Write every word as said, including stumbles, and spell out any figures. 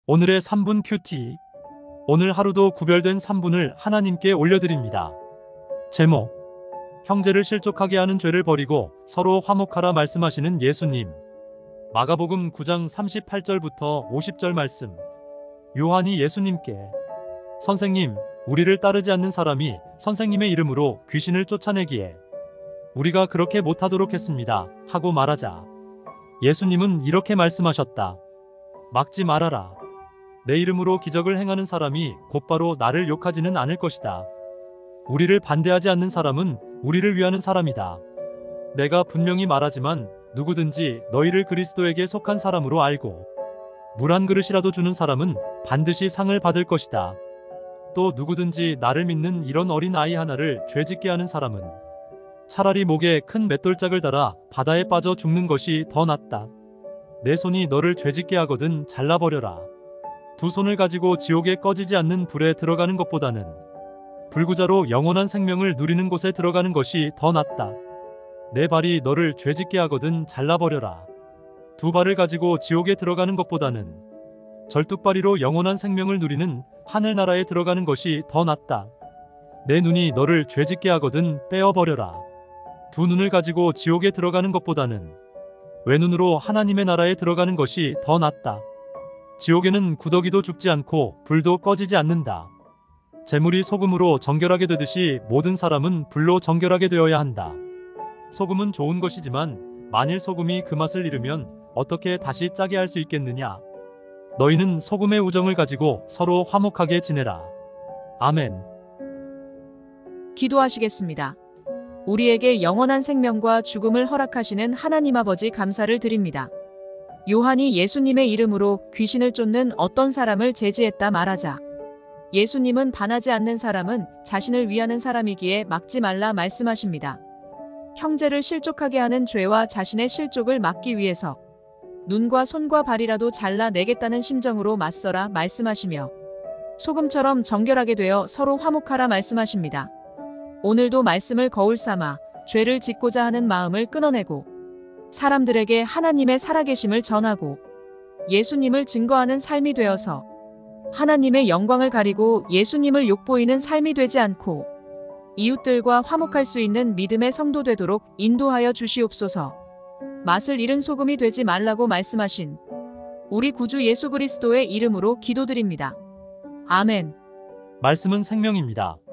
오늘의 삼 분 큐티. 오늘 하루도 구별된 삼 분을 하나님께 올려드립니다. 제목: 형제를 실족하게 하는 죄를 버리고 서로 화목하라 말씀하시는 예수님. 마가복음 구 장 삼십팔 절부터 오십 절 말씀. 요한이 예수님께 선생님, 우리를 따르지 않는 사람이 선생님의 이름으로 귀신을 쫓아내기에 우리가 그렇게 못하도록 했습니다 하고 말하자, 예수님은 이렇게 말씀하셨다. 막지 말아라. 내 이름으로 기적을 행하는 사람이 곧바로 나를 욕하지는 않을 것이다. 우리를 반대하지 않는 사람은 우리를 위하는 사람이다. 내가 분명히 말하지만 누구든지 너희를 그리스도에게 속한 사람으로 알고 물 한 그릇이라도 주는 사람은 반드시 상을 받을 것이다. 또 누구든지 나를 믿는 이런 어린 아이 하나를 죄짓게 하는 사람은 차라리 목에 큰 맷돌짝을 달아 바다에 빠져 죽는 것이 더 낫다. 내 손이 너를 죄짓게 하거든 잘라버려라. 두 손을 가지고 지옥에 꺼지지 않는 불에 들어가는 것보다는 불구자로 영원한 생명을 누리는 곳에 들어가는 것이 더 낫다. 내 발이 너를 죄짓게 하거든 잘라버려라. 두 발을 가지고 지옥에 들어가는 것보다는 절뚝발이로 영원한 생명을 누리는 하늘나라에 들어가는 것이 더 낫다. 내 눈이 너를 죄짓게 하거든 빼어버려라. 두 눈을 가지고 지옥에 들어가는 것보다는 외눈으로 하나님의 나라에 들어가는 것이 더 낫다. 지옥에는 구더기도 죽지 않고 불도 꺼지지 않는다. 재물이 소금으로 정결하게 되듯이 모든 사람은 불로 정결하게 되어야 한다. 소금은 좋은 것이지만 만일 소금이 그 맛을 잃으면 어떻게 다시 짜게 할 수 있겠느냐. 너희는 소금의 우정을 가지고 서로 화목하게 지내라. 아멘. 기도하시겠습니다. 우리에게 영원한 생명과 죽음을 허락하시는 하나님 아버지 감사를 드립니다. 요한이 예수님의 이름으로 귀신을 쫓는 어떤 사람을 제지했다 말하자, 예수님은 반하지 않는 사람은 자신을 위하는 사람이기에 막지 말라 말씀하십니다. 형제를 실족하게 하는 죄와 자신의 실족을 막기 위해서 눈과 손과 발이라도 잘라내겠다는 심정으로 맞서라 말씀하시며 소금처럼 정결하게 되어 서로 화목하라 말씀하십니다. 오늘도 말씀을 거울 삼아 죄를 짓고자 하는 마음을 끊어내고 사람들에게 하나님의 살아계심을 전하고 예수님을 증거하는 삶이 되어서 하나님의 영광을 가리고 예수님을 욕보이는 삶이 되지 않고 이웃들과 화목할 수 있는 믿음의 성도 되도록 인도하여 주시옵소서. 맛을 잃은 소금이 되지 말라고 말씀하신 우리 구주 예수 그리스도의 이름으로 기도드립니다. 아멘. 말씀은 생명입니다.